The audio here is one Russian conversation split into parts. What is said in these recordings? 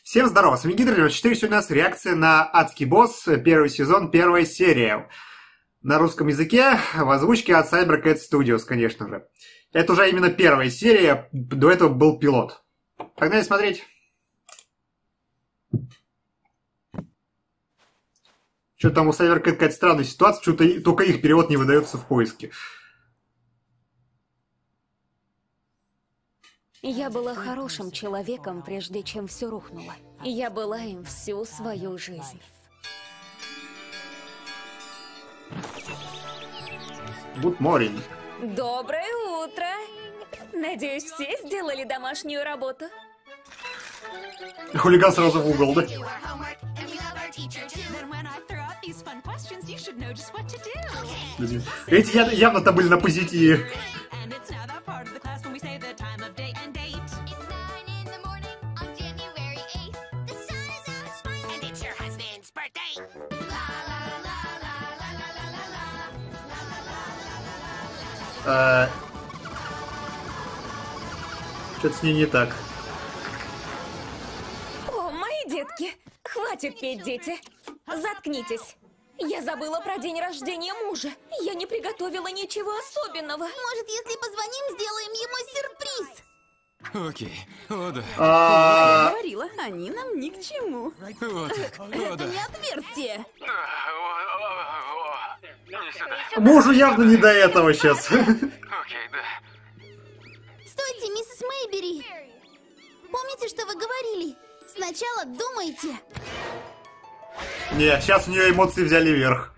Всем здорово, с вами Гидр94, сегодня у нас реакция на «Адский босс», первый сезон, первая серия. На русском языке, в озвучке от CyberCat Studios, конечно же. Это уже именно первая серия, до этого был пилот. Погнали смотреть. Что там у CyberCat какая-то странная ситуация, что-то только их перевод не выдается в поиске. Я была хорошим человеком, прежде чем все рухнуло. Я была им всю свою жизнь. Good morning. Доброе утро! Надеюсь, все сделали домашнюю работу? Хулиган сразу в угол, да? Эти явно-то были на позитиве. Что-то с ней не так. О, мои детки! Хватит петь, дети! Заткнитесь! Я забыла про день рождения мужа. Я не приготовила ничего особенного. Может, если позвоним, сделаем ему сюрприз? Окей, о да. Я говорила, они нам ни к чему. Вот так, о Это да. не отверстие. Мужу явно не до этого сейчас. Окей, да. Стойте, миссис Мэйбери. Помните, что вы говорили? Сначала думайте. Не, сейчас у нее эмоции взяли вверх.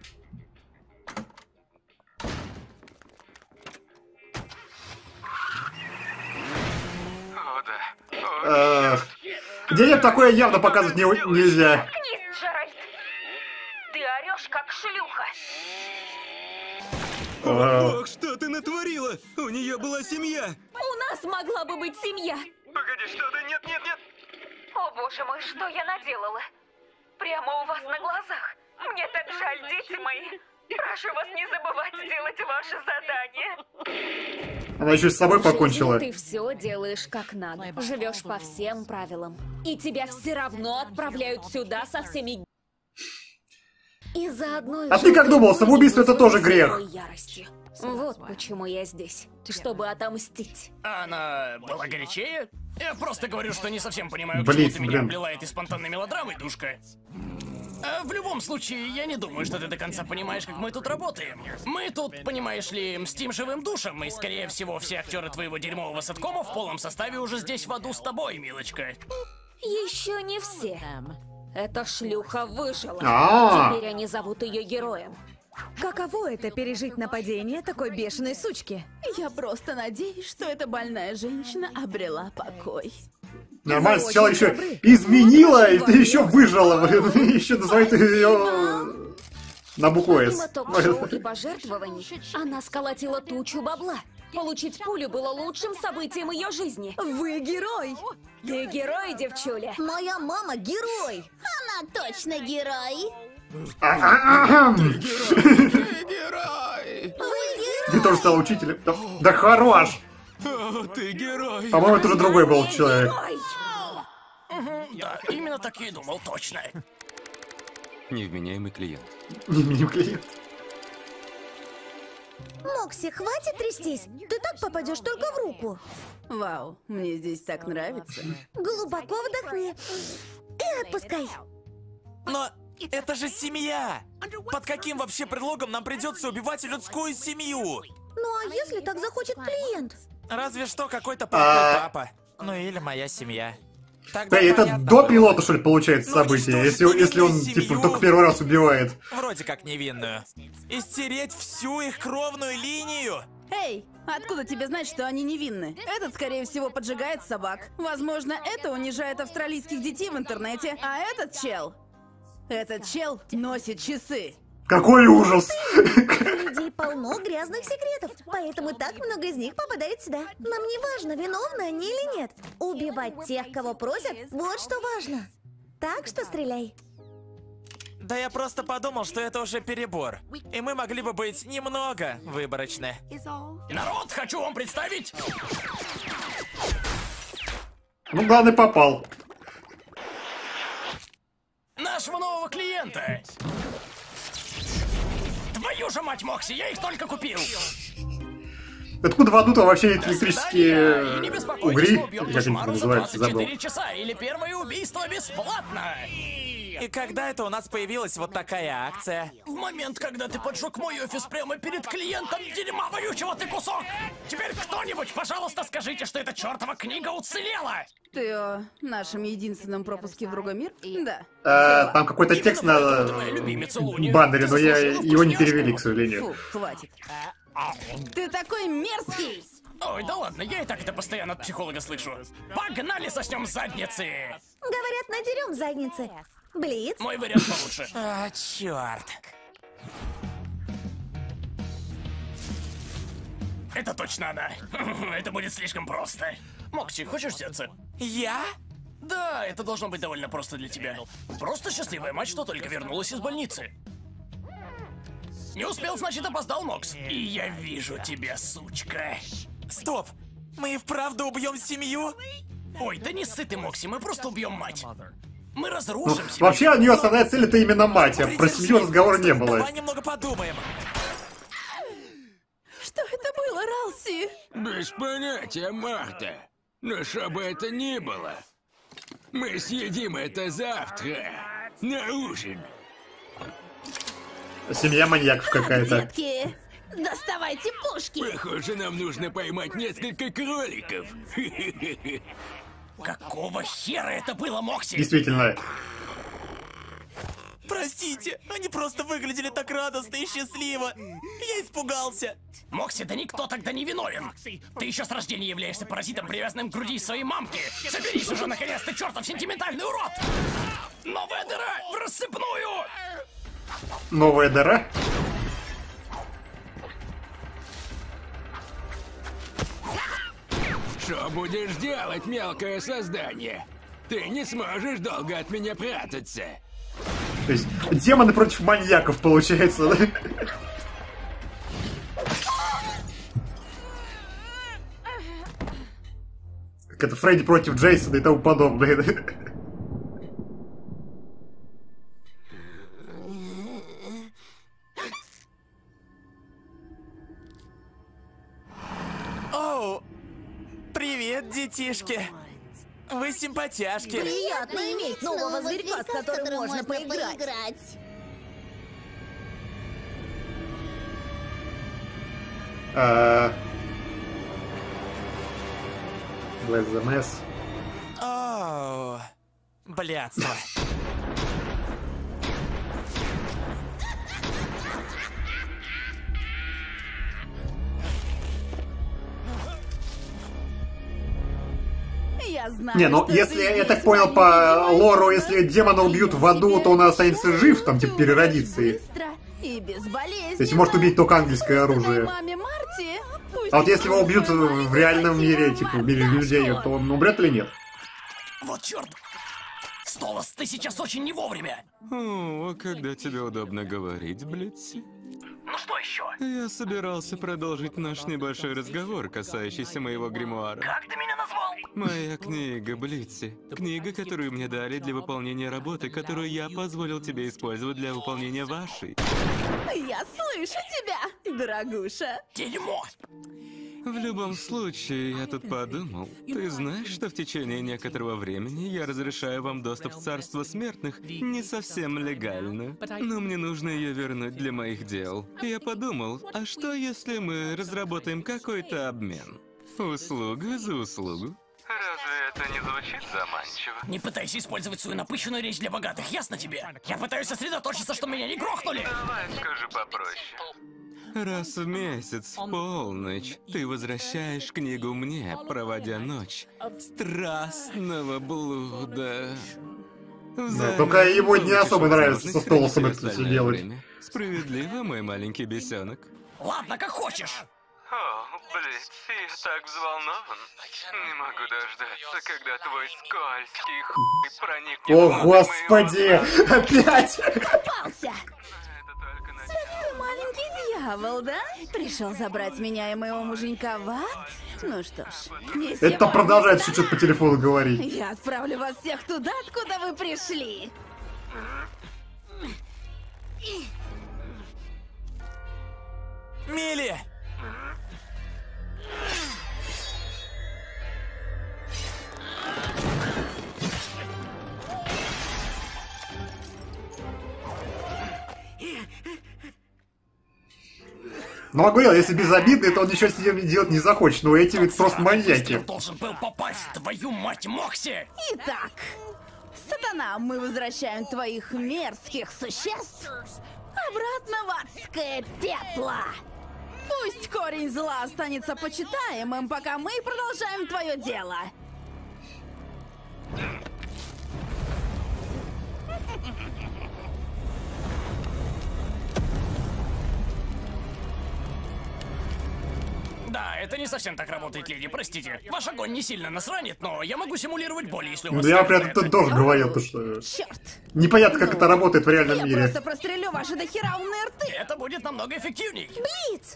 О да. Детям такое явно показывать нельзя. Заткнись, Джеральд! Ты орешь, как шлюха. Ох, что ты натворила? У нее была семья. У нас могла бы быть семья. Погоди, что ты? Нет, нет, нет. О, боже мой, что я наделала? Прямо у вас на глазах. Мне так жаль, дети мои. Прошу вас не забывать делать ваше задание. Она еще с собой покончила. Ты все делаешь как надо. Живешь по всем правилам. И тебя все равно отправляют сюда со всеми... Из-за одной... А ты как думал, самоубийство это тоже грех? Ярости. Вот почему я здесь. Чтобы отомстить. Она была горячее? Я просто говорю, что не совсем понимаю, к Блин, чему ты меня блин. облила этой спонтанной мелодрамой, душка. А в любом случае, я не думаю, что ты до конца понимаешь, как мы тут работаем. Мы тут, понимаешь ли, мстим живым душам, и, скорее всего, все актеры твоего дерьмового ситкома в полном составе уже здесь в аду с тобой, милочка. Еще не все. Эта шлюха выжила. А. Теперь они зовут ее героем. Каково это пережить нападение такой бешеной сучки? Я просто надеюсь, что эта больная женщина обрела покой. Нормально, Вы сначала очень еще добры. изменила, Вот и ты еще выжила, блин. Еще называет ее на букву Помимо «С». ток-шоу и пожертвований, она сколотила тучу бабла. Получить пулю было лучшим событием ее жизни. Вы герой! Ты герой, девчуля. Моя мама герой. Она точно герой. Герой! Ты тоже стал учителем? Да хорош! О, ты герой! По-моему, это уже другой был человек. Ой! Да, именно так я и думал, точно. Невменяемый клиент. Не клиент. Мокси, хватит трястись. Ты так попадешь только в руку. Вау, мне здесь так нравится. Глубоко вдохни. И отпускай. Но это же семья! Под каким вообще предлогом нам придется убивать людскую семью? Ну а если так захочет клиент? Разве что какой-то плохой папа. Ну или моя семья. Тогда Это понятно до было. пилота, что ли, получается, Ну, событие? уничтожить Если он, невинную типа, семью. только первый раз убивает. Вроде как невинную. И стереть всю их кровную линию? Эй, откуда тебе знать, что они невинны? Этот, скорее всего, поджигает собак. Возможно, это унижает австралийских детей в интернете. А этот чел носит часы. Какой ужас! У людей полно грязных секретов, поэтому так много из них попадает сюда. Нам не важно, виновны они или нет. Убивать тех, кого просят, вот что важно. Так что стреляй. Да я просто подумал, что это уже перебор. И мы могли бы быть немного выборочны. Народ, хочу вам представить... Ну, главный попал. Твою же мать, Мокси, я их только купил! Откуда в аду-то вообще эти И электрические не беспокойтесь, угри? мы убьем Или как они кошмару за называются, забыл. 24 часа, или первое убийство бесплатно! И когда это у нас появилась вот такая акция? В момент, когда ты поджег мой офис прямо перед клиентом, дерьма вонючего ты кусок! Теперь кто-нибудь, пожалуйста, скажите, что эта чертова книга уцелела! Ты о нашем единственном пропуске в другой мир? Да. Там какой-то текст на Твоя любимица Луни. баннере, но Ты я заслужила его не вкусняшку. перевели, к сожалению. Фу, хватит. Ты такой мерзкий! Ой, да ладно, я и так это постоянно от психолога слышу. Погнали соснем задницы! Говорят, надерем задницы. Блиц. Мой вариант получше. А, черт. Это точно она. Это будет слишком просто. Мокси, хочешь взяться? Я? Да, это должно быть довольно просто для тебя. Просто счастливая мать, что только вернулась из больницы. Не успел, значит, опоздал, Мокс. И я вижу тебя, сучка. Стоп! Мы и вправду убьем семью? Ой, да не ссы ты, Мокси, мы просто убьем мать. Мы Ну, разрушим семью. вообще, у нее основная цель это именно мать, а про семью разговора не было. Давай немного подумаем. Что это было, Ралси? Без понятия, Марта. Но что бы это ни было, мы съедим это завтра на ужин. Семья маньяков какая-то. Детки, доставайте пушки. Похоже, нам нужно поймать несколько кроликов. Какого хера это было, Мокси? Действительно. Простите, они просто выглядели так радостно и счастливо. Я испугался. Мокси, да никто тогда не виновен. Ты еще с рождения являешься паразитом, привязанным к груди своей мамки. Соберись уже, наконец, ты чертов сентиментальный урод! Новая дыра в рассыпную! Новая дыра? Что будешь делать, мелкое создание? Ты не сможешь долго от меня прятаться. То есть демоны против маньяков, получается, да? Как это Фредди против Джейсона и тому подобное. Да? Оу! Привет, детишки! Вы симпатяшки. Приятно иметь нового зверька, с которым можно поиграть. Bless the mess. Оу, блядство. Я знаю, Не, ну что если, ты я здесь, так понял по маленький лору, девочка. если демона убьют в аду, то он останется жив, там типа переродится. Быстро и безболезненно. То есть может убить только ангельское оружие. Маме Марти, пусть А вот если его будет убьют маленькой в реальном мире, красивой типа в мире людей, Марташой. то он умрет или нет? Вот черт! Столос, ты сейчас очень не вовремя! О, когда тебе удобно говорить, Блитси? Ну что еще? Я собирался продолжить наш небольшой разговор, касающийся моего гримуара. Как ты меня назвал? Моя книга, Блитси. Книга, которую мне дали для выполнения работы, которую я позволил тебе использовать для выполнения вашей. Я слышу тебя, дорогуша. Дерьмо! В любом случае, я тут подумал. Ты знаешь, что в течение некоторого времени я разрешаю вам доступ в царство смертных не совсем легально. Но мне нужно ее вернуть для моих дел. Я подумал, а что если мы разработаем какой-то обмен? Услуга за услугу. Разве это не звучит заманчиво? Не пытайся использовать свою напыщенную речь для богатых, ясно тебе? Я пытаюсь сосредоточиться, что меня не грохнули! Давай скажи попроще. Раз в месяц, в полночь, ты возвращаешь книгу мне, проводя ночь страстного блуда. Да, только ему не особо нравится со Столосом это все делать. Справедливо, мой маленький бесенок. Ладно, как хочешь! О, Блитси, я так взволнован. Не могу дождаться, когда твой скользкий хуй проникнет О, внутрь господи! моего Опять! Попался. Это только начало. Ты маленький дьявол, да? Пришел забрать меня и моего муженька в ад? Ну что ж, не Это сегодня, продолжает да? что-то по телефону говорить. Я отправлю вас всех туда, откуда вы пришли. Милли! Ну, а говорил, если безобидный, то он ничего с ним делать не захочет. Но эти ведь просто маньяки. Должен был попасть, твою мать, Мокси! Итак, сатана, мы возвращаем твоих мерзких существ обратно в адское пекло. Пусть корень зла останется почитаемым, пока мы продолжаем твое дело. Да, это не совсем так работает, леди, простите. Ваш огонь не сильно нас ранит, но я могу симулировать боль, если у вас... Я при этом тоже говорил, то, что... Черт! Непонятно, как это работает в реальном Я мире. просто прострелю ваши дохера умные рты! Это будет намного эффективней. Блиц!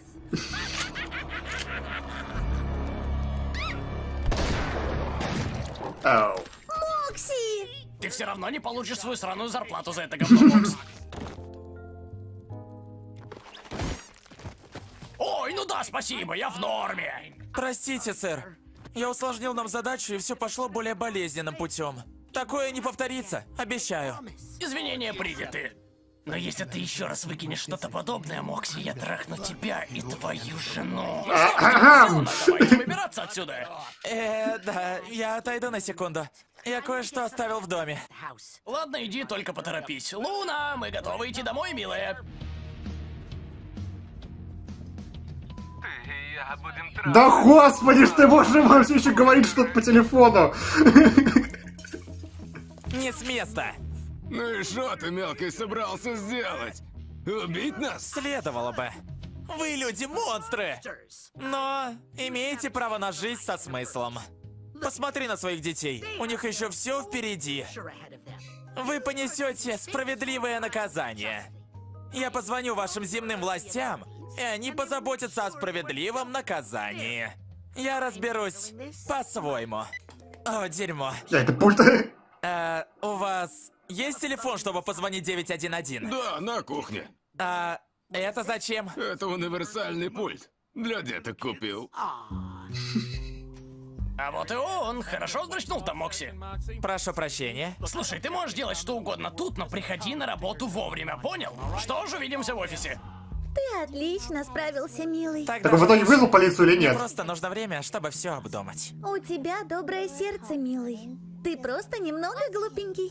Ау. Мокси! Ты все равно не получишь свою сраную зарплату за это говно, Мокс. Ой, ну да, спасибо, я в норме. Простите, сэр. Я усложнил нам задачу, и все пошло более болезненным путем. Такое не повторится, обещаю. Извинения приняты. Но если ты еще раз выкинешь что-то подобное, Мокси, я трахну тебя и твою жену. Давайте выбираться отсюда. Да, я отойду на секунду. Я кое-что оставил в доме. Ладно, иди, только поторопись. Луна, мы готовы идти домой, милая. Да господи, что ты можешь ему все еще говорить что-то по телефону? Не с места. Ну и что ты, мелкий, собрался сделать? Убить нас? Следовало бы. Вы люди-монстры. Но имеете право на жизнь со смыслом. Посмотри на своих детей. У них еще все впереди. Вы понесете справедливое наказание. Я позвоню вашим земным властям, и они позаботятся о справедливом наказании. Я разберусь по-своему. О, дерьмо. Это пульт. У вас есть телефон, чтобы позвонить 911? Да, на кухне. Это зачем? Это универсальный пульт. Для деток купил. А вот и он. Хорошо вздрочнул там, Мокси. Прошу прощения. Слушай, ты можешь делать что угодно тут, но приходи на работу вовремя, понял? Что ж, увидимся в офисе. Ты отлично справился, милый. Так он в итоге вызвал полицию или нет? Просто нужно время, чтобы все обдумать. У тебя доброе сердце, милый. Ты просто немного глупенький.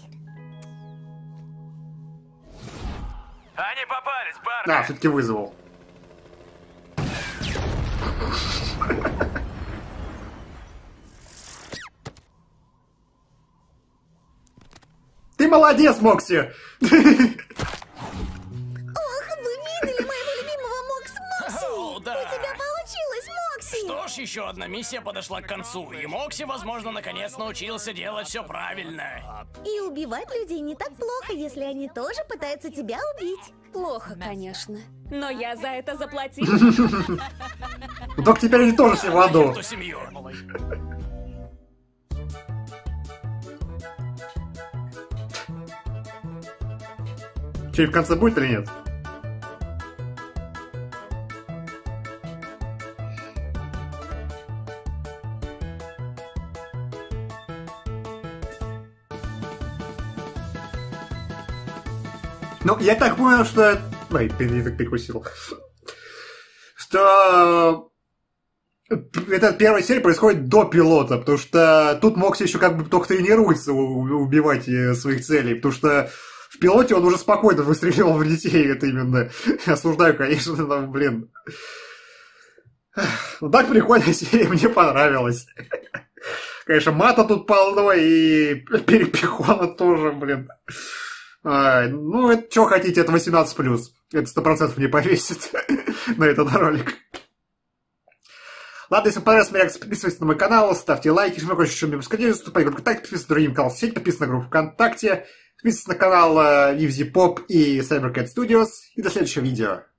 Они попались, парни! Да, все-таки вызвал. Ты молодец, Мокси! Ох, вы видели моего любимого Мокси? О, да. У тебя получилось, Мокси! Что ж, еще одна миссия подошла к концу, и Мокси, возможно, наконец научился делать все правильно. И убивать людей не так плохо, если они тоже пытаются тебя убить. Плохо, конечно. Но я за это заплатила. Ну, только теперь они тоже все в аду. Эту семью. Что, и в конце будет или нет? Ну, я так понял, что... Ой, я так перекусил. Что... Эта первая серия происходит до пилота, потому что тут Мокси еще как бы только тренируется убивать своих целей, потому что в пилоте он уже спокойно выстреливал в детей, это именно. Осуждаю, конечно, но, блин. Ну так прикольная серия, мне понравилась. Конечно, мата тут полно, и перепихона тоже, блин. Ну, это что хотите, это 18+. Это 100% не повесит на этот ролик. Ладно, если вам понравилась моя реакция, подписывайтесь на мой канал, ставьте лайки, если вы хотите еще мне вступайте в группу ВКонтакте, подписывайтесь на другие каналы в сети, подписывайтесь на группу ВКонтакте, подписывайтесь на канал Ивзи Поп и CyberCat Studios, и до следующего видео.